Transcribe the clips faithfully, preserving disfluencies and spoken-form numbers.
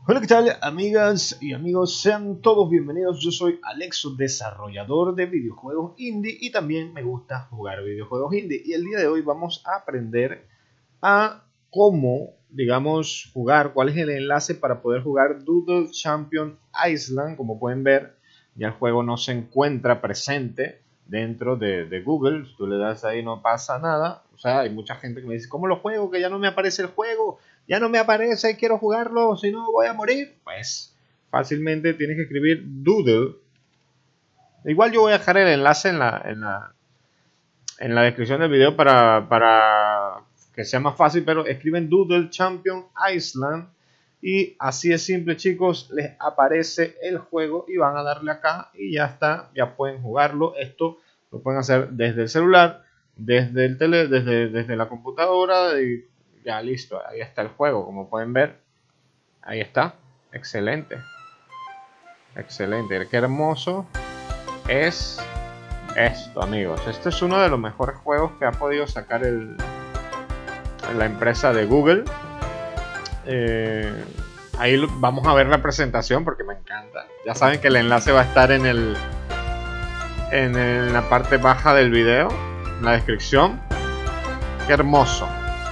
Hola, ¿qué tal, amigas y amigos? Sean todos bienvenidos. Yo soy Alexo, desarrollador de videojuegos indie y también me gusta jugar videojuegos indie. Y el día de hoy vamos a aprender a cómo, digamos, jugar, cuál es el enlace para poder jugar Doodle Champion Island. Como pueden ver, ya el juego no se encuentra presente dentro de, de Google. Si tú le das ahí no pasa nada. O sea, hay mucha gente que me dice, ¿cómo lo juego? Que ya no me aparece el juego. Ya no me aparece, quiero jugarlo, si no voy a morir. Pues fácilmente tienes que escribir Doodle. Igual yo voy a dejar el enlace en la, en la, en la descripción del video para, para que sea más fácil, pero escriben Doodle Champion Island y así es simple, chicos. Les aparece el juego y van a darle acá y ya está, ya pueden jugarlo. Esto lo pueden hacer desde el celular, desde el tele, desde, desde la computadora y ya listo, ahí está el juego, como pueden ver. Ahí está, excelente. Excelente, qué hermoso es esto, amigos. Este es uno de los mejores juegos que ha podido sacar el, la empresa de Google. Eh, ahí vamos a ver la presentación porque me encanta. Ya saben que el enlace va a estar en, el, en, el, en la parte baja del video, en la descripción. Qué hermoso.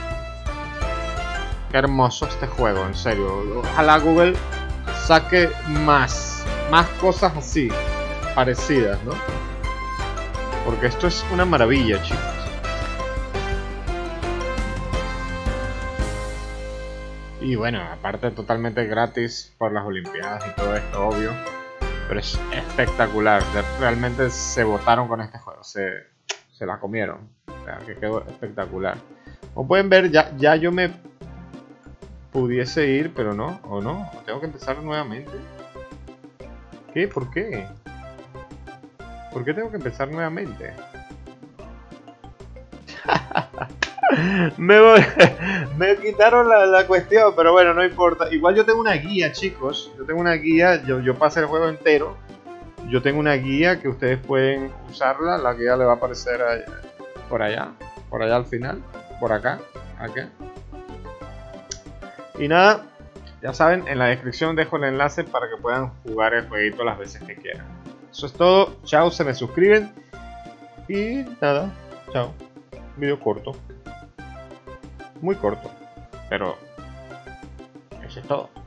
Qué hermoso este juego, en serio. Ojalá Google saque más, más cosas así, parecidas, ¿no? Porque esto es una maravilla, chicos. Y bueno, aparte totalmente gratis por las Olimpiadas y todo esto, obvio. Pero es espectacular. Realmente se botaron con este juego. Se, se la comieron. O sea, que quedó espectacular. Como pueden ver, ya, ya yo me pudiese ir, pero no, o no, tengo que empezar nuevamente. ¿Qué? ¿Por qué? ¿Por qué tengo que empezar nuevamente? me, voy, me quitaron la, la cuestión, pero bueno, no importa. Igual yo tengo una guía, chicos. Yo tengo una guía, yo, yo pasé el juego entero. Yo tengo una guía que ustedes pueden usarla. La guía le va a aparecer allá, por allá, por allá al final, por acá, acá. Y nada, ya saben, en la descripción dejo el enlace para que puedan jugar el jueguito las veces que quieran. Eso es todo, chao, se me suscriben. Y nada, chao. Video corto. Muy corto, pero eso es todo.